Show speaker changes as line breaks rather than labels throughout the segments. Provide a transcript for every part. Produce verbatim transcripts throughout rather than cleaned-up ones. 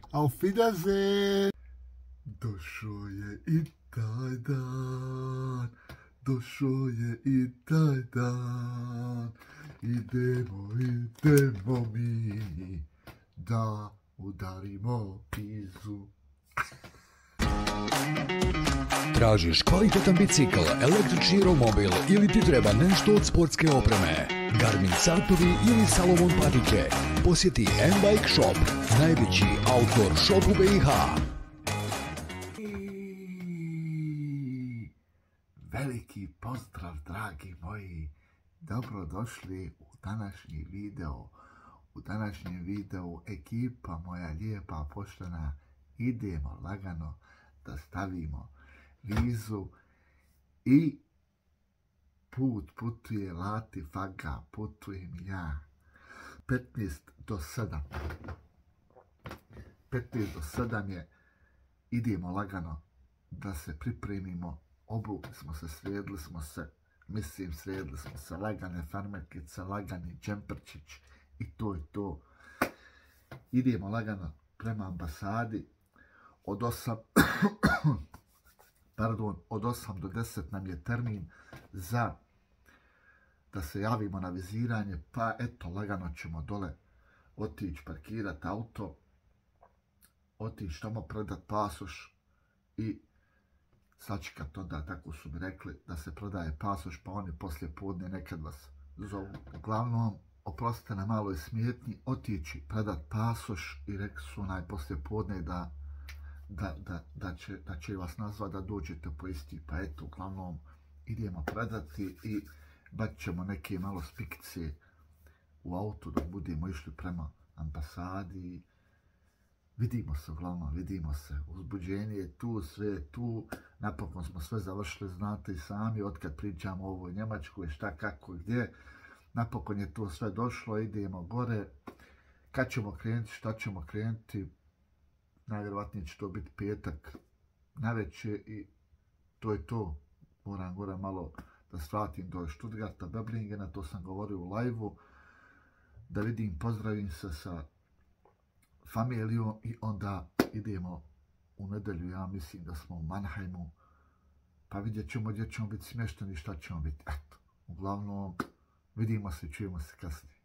Auf Wiedersehen. Došao je i taj dan, došao je i taj dan, idemo, idemo mi da udarimo pizu.
Tražiš kvalitetan bicikl, električni romobil ili ti treba nešto od sportske opreme? Garmin satovi ili Salomon patike? Posjeti M-Bike Shop, najveći outdoor shop u B i H.
Veliki pozdrav, dragi moji. Dobrodošli u današnji video. U današnjem videu ekipa moja lijepa, poštena, idemo lagano da stavimo vizu i put putuje Lati Faga, putujem ja. petnaest do sedam. petnaest do sedam je, idemo lagano da se pripremimo. Obukli smo se, sredili smo se, mislim sredili smo se, lagane farmerkice, lagani džemperčić i to je to. Idemo lagano prema ambasadi. Od osam, pardon, od osam do deset nam je termin za da se javimo na viziranje, pa eto, lagano ćemo dole otići parkirati auto, otići tamo predat pasoš i sačekat onda, tako su mi rekli, da se prodaje pasoš, pa oni poslije podne nekad vas zovu. Uglavnom, oprostite na maloj smetnji, otići predat pasoš i rekli su onaj poslije podne da, da, da, da, će, da će vas nazvat da dođete po isti. Pa eto, uglavnom, idemo predati i bacit ćemo neke malo spikice u autu dok budemo išli prema ambasadi. Vidimo se, uglavnom, vidimo se. Uzbuđenje je tu, sve je tu. Napokon smo sve završili, znate i sami, otkad pričamo o ovoj Njemačkoj, šta, kako, gdje. Napokon je to sve došlo, idemo gore. Kad ćemo krenuti, šta ćemo krenuti? Najvjerovatnije će to biti petak navečer i to je to. Moram gore malo da svratim do Stuttgarta, Böblingena, to sam govorio u live-u. Da vidim, pozdravim se sa familijom i onda idemo u nedelju, ja mislim da smo u Mannheimu, pa vidjet ćemo gdje ćemo biti smješteni, šta ćemo biti. Eto, uglavnom, vidimo se, čujemo se kasnije.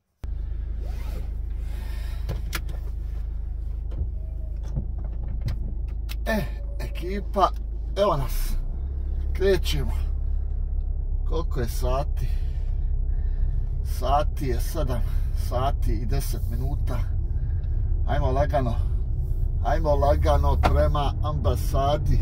E, ekipa, evo nas, krećemo. Koliko je sati? Sati je sedam sati i deset minuta. Ajmo lagano, ajmo lagano prema ambasadi.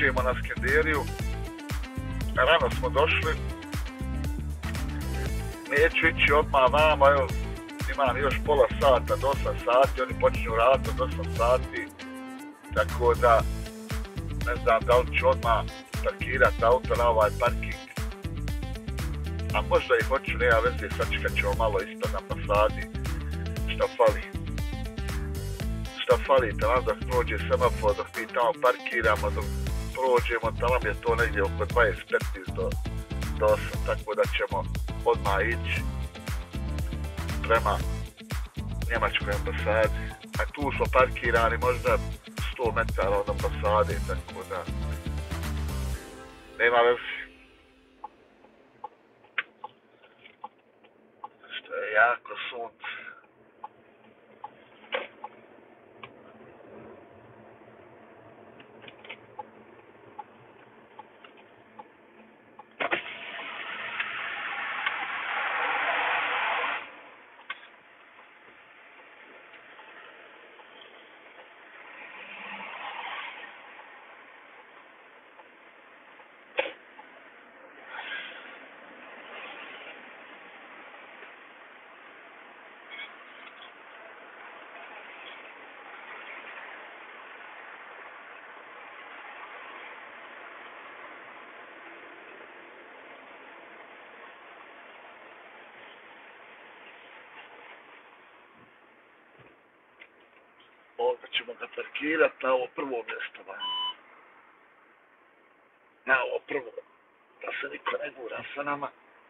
stižemo na Skenderiju. Rano smo došli. Neću ići odmah vamo, evo, imam još pola sata do osam sati, oni počinju raditi od osam sati. Tako da, ne znam da li ću odmah parkirati auto na ovaj parking. A možda i hoću, nema veze, sačekat ćemo malo isto na fasadi. Šta fali? Šta fali, tamo dok prođe semafor, dok mi tamo parkiramo, dok prođemo, tamo je to negdje oko dvadeset petnaest do, do osam, tako da ćemo odmah ići prema njemačkoj ambasadi. A tu smo parkirani možda sto metara od ambasade, tako da nema veze. Što je jako sunce. Ovdje ćemo ga parkirati na ovo prvo mjesto. Na ovo prvo. Da se niko ne gura sa nama.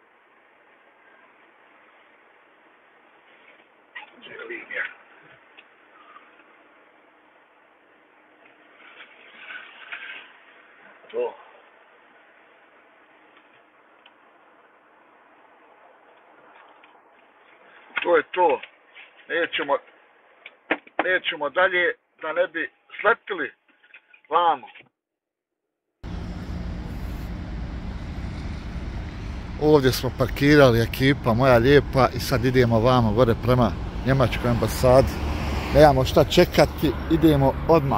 Gdje je linija? To. To je to. Nećemo... Nećemo dalje da ne bi sletili vamo. Ovdje smo parkirali ekipa moja lijepa i sad idemo vamo gore prema njemačkoj ambasadi. Nemamo šta čekati, idemo odmah.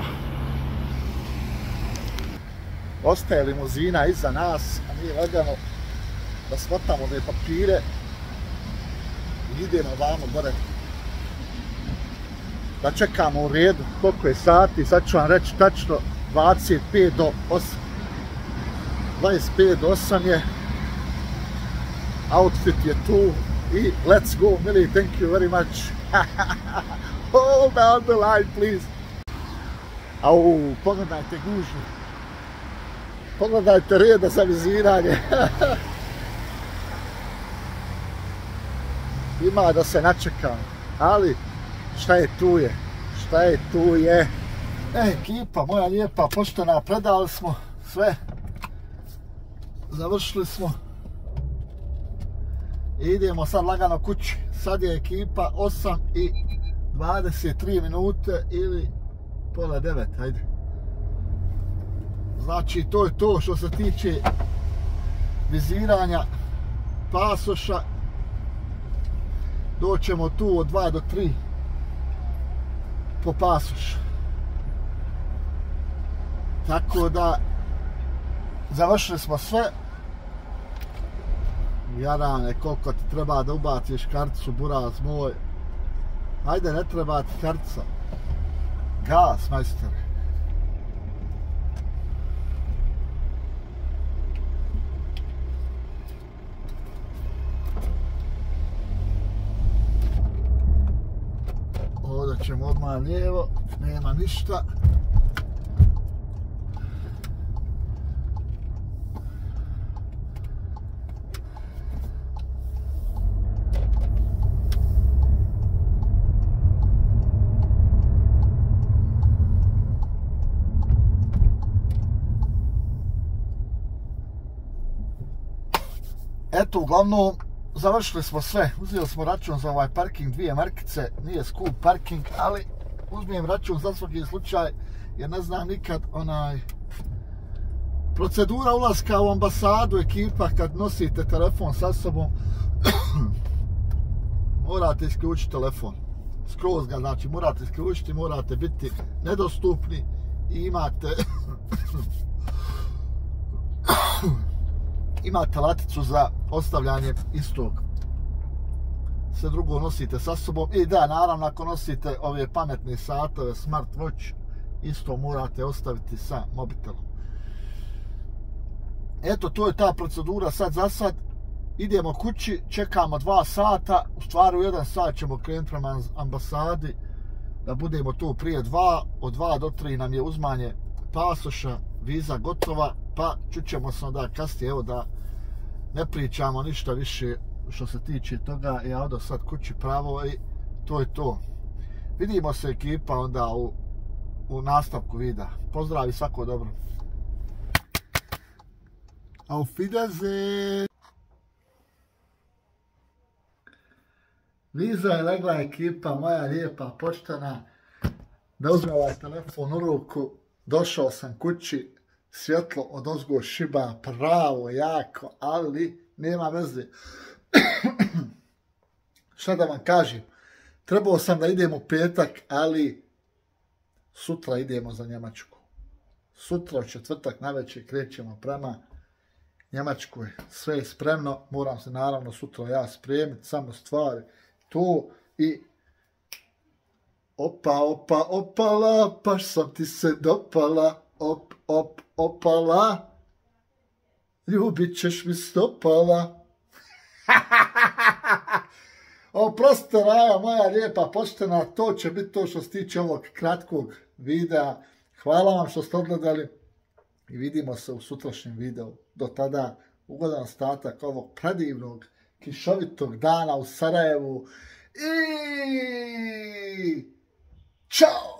Ostaje limuzina iza nas, a mi lagano da shvatamo ove papire i idemo vamo gore. Da čekamo u redu, koliko je sati, sad ću vam reći tačno dvadeset pet do osam. dvadeset pet do osam je, outfit je tu i let's go, Mili, thank you very much. Hold down the line, please. Au, pogledajte gužu. Pogledajte reda za viziranje. Ima da se načekam, ali šta je tu je, šta je tu je. E, ekipa moja lijepa, poštena, predali smo sve. Završili smo. I idemo sad lagano kući. Sad je ekipa osam i dvadeset tri minute ili pola devet, hajde. Znači to je to što se tiče viziranja pasoša. Doćemo tu od dva do tri po pasoš. Tako da završili smo sve. Jarane, koliko ti treba da ubaciš karticu, buraz moj. Ajde, ne treba ti kartica. Gas, majstore. Ovdje ćemo odmah lijevo, nema ništa. Eto, uglavnom, završili smo sve. Uzeli smo račun za ovaj parking, dvije markice. Nije skup parking, ali uzmijem račun za svaki slučaj, jer ne znam nikad onaj... Procedura ulaska u ambasadu, ekipa, kad nosite telefon sa sobom, morate isključiti telefon. Skroz ga, znači, morate isključiti, morate biti nedostupni i imate... imate laticu za ostavljanje istog. Sve drugo nosite sa sobom. I da, naravno, ako nosite ove pametne satove, smartwatch, isto morate ostaviti sa mobitelom. Eto, to je ta procedura sad za sad. Idemo kući, čekamo dva sata, u stvari u jedan sat ćemo krenuti prema ambasadi, da budemo tu prije dva, od dva do tri nam je uzmanje pasoša, viza gotova, pa čućemo se onda kasnije, evo da ne pričamo ništa više što se tiče toga, ja odo sad kući pravo i to je to. Vidimo se ekipa onda u, u nastavku videa. Pozdrav i svako dobro. Auf Wiedersehen! Viza je legla ekipa, moja lijepa, poštena, da uzme ovaj telefon u ruku. Došao sam kući, svjetlo od ozgo šiba, pravo, jako, ali nema veze. Šta da vam kažem, trebao sam da idem u petak, ali sutra idemo za Njemačku. Sutra u četvrtak navečer krećemo prema Njemačkoj. Sve je spremno, moram se naravno sutra ja spremiti, samo stvari tu i opa, opa, opala, baš sam ti se dopala, op, op, opala, ljubit ćeš mi stopala. Oprostite, Raja, moja lijepa, poštena, to će biti to što se tiče ovog kratkog videa. Hvala vam što ste odgledali i vidimo se u sutrašnjem videu. Do tada, ugodan ostatak ovog predivnog, kišovitog dana u Sarajevu i čao!